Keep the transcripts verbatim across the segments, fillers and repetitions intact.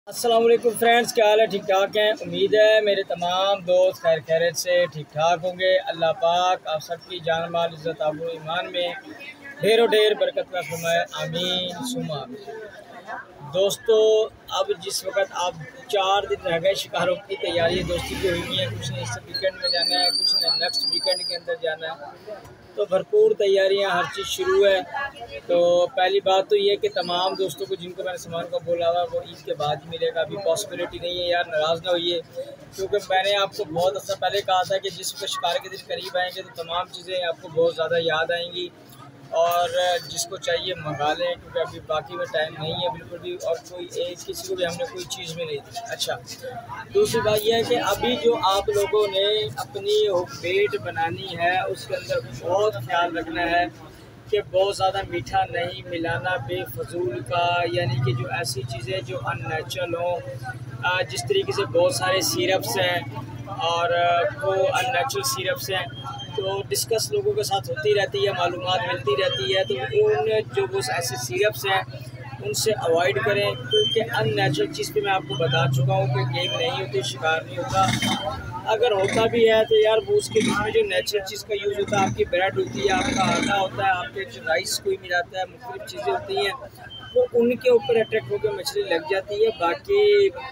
अस्सलाम वालेकुम फ्रेंड्स, क्या हाल है? ठीक ठाक हैं। उम्मीद है मेरे तमाम दोस्त खैर खैरियत से ठीक ठाक होंगे। अल्लाह पाक आप सबकी जान माल इज़्ज़त आबरू ईमान में ढेरों ढेर बरकत का फरमाए, आमीन सुमा आमीन। दोस्तों, अब जिस वक्त आप चार दिन रह गए शिकारों की तैयारी दोस्ती की हुई है। कुछ ने इस वीकेंड में जाना है, कुछ ने नेक्स्ट वीकेंड के अंदर जाना है, तो भरपूर तैयारियां, हर चीज़ शुरू है। तो पहली बात तो ये कि तमाम दोस्तों को जिनको मैंने सामान का बोला हुआ वो ईद के बाद ही मिलेगा। अभी पॉसिबिलिटी नहीं है यार, नाराज़ ना होइए, क्योंकि मैंने आपको बहुत अर्सा पहले कहा था कि जिस वक्त शिकार के दिन करीब आएंगे तो तमाम चीज़ें आपको बहुत ज़्यादा याद आएंगी और जिसको चाहिए मंगा लें, क्योंकि अभी बाकी में टाइम नहीं है बिल्कुल भी, और कोई एक किसी को भी हमने कोई चीज़ भी नहीं दी। अच्छा, दूसरी बात यह है कि अभी जो आप लोगों ने अपनी पेट बनानी है उसके अंदर बहुत ख्याल रखना है कि बहुत ज़्यादा मीठा नहीं मिलाना बेफजूल का, यानी कि जो ऐसी चीज़ें जो अननेचुरल हों, जिस तरीके से बहुत सारे सिरप्स हैं और वो अननेचुरल सिरप्स हैं, तो डिस्कस लोगों के साथ होती रहती है, मालूमात मिलती रहती है, तो उन जो वो ऐसे सिरप्स हैं उनसे अवॉइड करें, क्योंकि अननेचुरल चीज़ पे मैं आपको बता चुका हूँ कि गेम नहीं होती, शिकार नहीं होता। अगर होता भी है तो यार वो उसके बीच में जो नेचुरल चीज़ का यूज़ होता है, आपकी ब्रेड होती है, आपका आटा होता है, आपके जो राइस कोई मिलाता है, मुख्तलिफ चीज़ें होती हैं, वो उनके ऊपर अट्रैक्ट होकर मछली लग जाती है। बाकी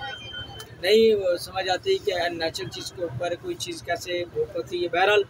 नहीं समझ आती कि नेचुरल चीज़ के ऊपर कोई चीज़ कैसे भूख होती है। बहरहाल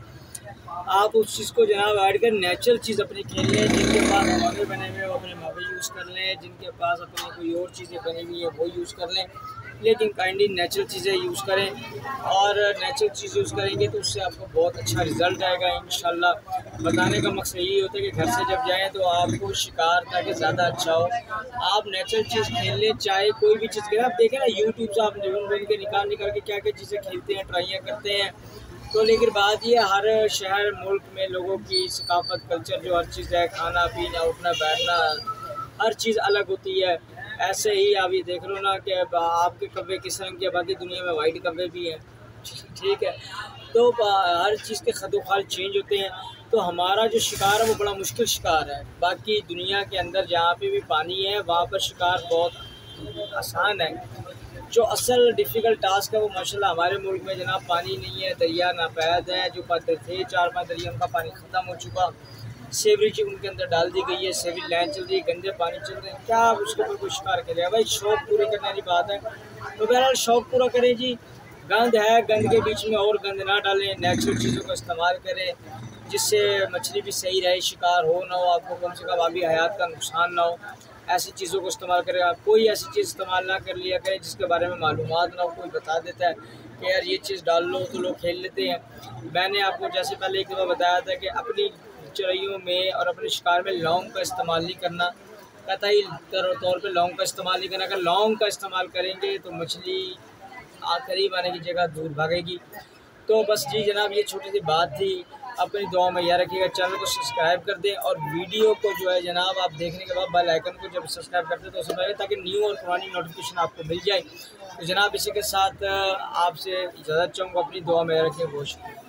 आप उस चीज़ को जनाब ऐड कर नेचुरल चीज़ अपनी खेल लें। जिनके पास मावे बने हुए वो अपने मावे यूज़ कर लें, जिनके पास अपनी कोई और चीज़ें बनी हुई है वो यूज़ कर लें, लेकिन काइंडली नेचुरल चीज़ें यूज़ करें। और नेचुरल चीज़ यूज़ करेंगे तो उससे आपको बहुत अच्छा रिज़ल्ट आएगा इंशाल्लाह। बताने का मकसद यही होता है कि घर से जब जाएँ तो आपको शिकार ताकि ज़्यादा अच्छा हो, आप नेचुरल चीज़ खेल लें, चाहे कोई भी चीज़ खेलें। आप देखें ना यूट्यूब से आप ढूंढ ढूंढ के निकाल निकाल के क्या क्या चीज़ें खेलते हैं, ट्राइयाँ करते हैं। तो लेकिन बात ये, हर शहर मुल्क में लोगों की सकाफत कल्चर जो हर चीज़ है, खाना पीना उठना बैठना हर चीज़ अलग होती है। ऐसे ही आप ये देख लो ना कि आपके कब्बे किस रंग के, बाकी दुनिया में वाइट कब्बे भी हैं, ठीक है। तो हर चीज़ के खदोखाल चेंज होते हैं। तो हमारा जो शिकार है वो बड़ा मुश्किल शिकार है। बाकी दुनिया के अंदर जहाँ पे भी पानी है वहाँ पर शिकार बहुत आसान है। जो असल डिफ़िकल्ट टास्क है वो माशाल्लाह हमारे मुल्क में जनाब पानी नहीं है, दरिया नापैद है। जो पात्र थे चार पांच दरिया उनका पानी ख़त्म हो चुका, सेवरेज उनके अंदर डाल दी गई है, सेवरेज लाइन चल रही है, गंदे पानी चल रहे हैं, क्या आप उसके ऊपर कोई शिकार करें? भाई शौक़ पूरे करने वाली बात है। तो बहरहाल शौक़ पूरा करें जी। गंद है, गंद के बीच में और गंद ना डालें, नेचुरल चीज़ों का इस्तेमाल करें जिससे मछली भी सही रहे, शिकार हो ना हो, आपको कम से कम आबी हयात का नुकसान ना हो। ऐसी चीज़ों को इस्तेमाल करें। आप कोई ऐसी चीज़ इस्तेमाल ना कर लिया करें जिसके बारे में मालूमात ना हो। कोई बता देता है कि यार ये चीज़ डाल लो तो लोग खेल लेते हैं। मैंने आपको जैसे पहले एक दफ़ा बताया था कि अपनी चराइयों में और अपने शिकार में लौंग का इस्तेमाल नहीं करना, कतई तौर पे लौंग का इस्तेमाल नहीं करना। अगर लौंग का इस्तेमाल करेंगे तो मछली करीब आने की जगह दूर भागेगी। तो बस जी जनाब, ये छोटी सी बात थी। अपनी दुआ में याद रखिएगा, चैनल को सब्सक्राइब कर दें और वीडियो को जो है जनाब आप देखने के बाद बेल आइकन को जब सब्सक्राइब करते हैं तो समझिए, ताकि न्यू और पुरानी नोटिफिकेशन आपको मिल जाए। तो जनाब इसी के साथ आपसे इजाज़त चाहूँगा। अपनी दुआ में रखिए। बहुत शुक्रिया।